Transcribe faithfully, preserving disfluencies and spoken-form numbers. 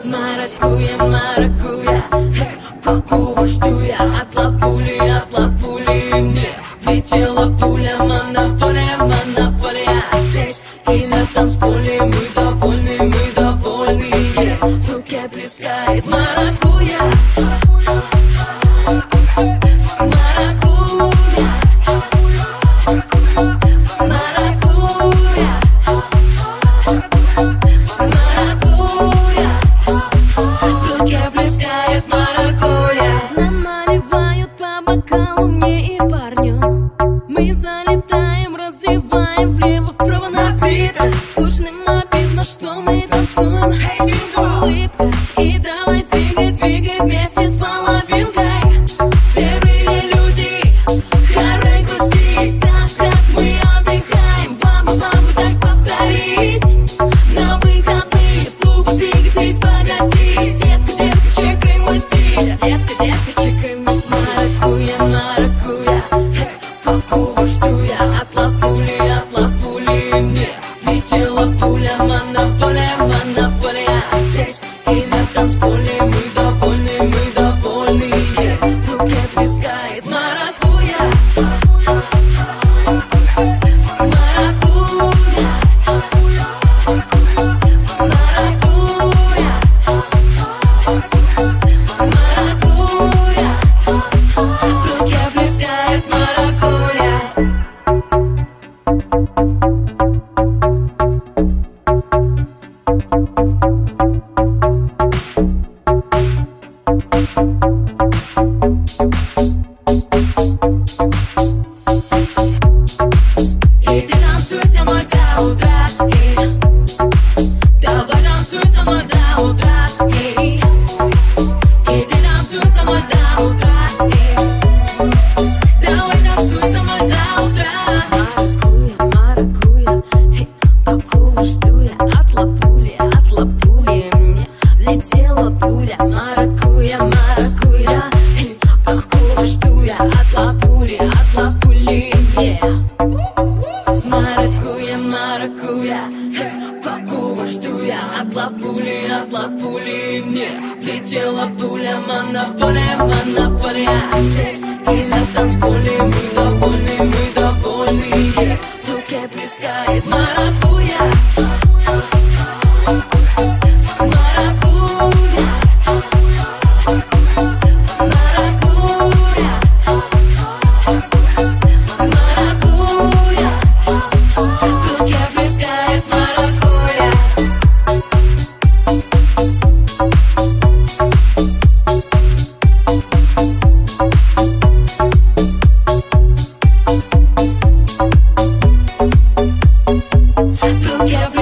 Маракуя, маракуя, какого жду я? От лапули, от лапули мне летела пуля. Монополия, монополия здесь и на танцполе. Мы довольны, мы довольны. В руке плескает маракуя. Мне и парню мы залетаем, разливаем влево-вправо напиток. Скучным обидно, что мы танцуем. Улыбка и давай двигай, двигай вместе с половинкой. Серые люди, хорой грусти, так как мы отдыхаем. Вам бы, вам бы так повторить. На выходные в клуб двигайтесь, погаси. Детка, детка, чекай мой стиль. Детка, детка, чекай мой стиль. Маракуя, маракуя, какого жду я? От лапули, от лапули мне летела пуля. Монополия, монополия здесь и на танцполе. Мы довольны, мы довольны. В руке плескает маракуя. Маракуя, маракуя, маракуя. В руке плескает маракуя. Иди танцуй со мной до утра, эй. Давай танцуй со мной до утра, эй. Иди танцуй со мной до утра, эй. Давай танцуй со мной до утра. Маракуя, маракуя, эй, какого жду я? От лапули, от лапули мне летела пуля. Маракуя, маракуя, эй, какого жду я? От лапули, от лапули мне. Маракуя, маракуя, какого жду я? От лапули, от лапули мне летела пуля. Монополия, монополия здесь и на танцполе. Мы довольны, мы довольны. В руке плескает маракуя. Маракуя, маракуя, маракуя. В руке плескает маракуя. В руке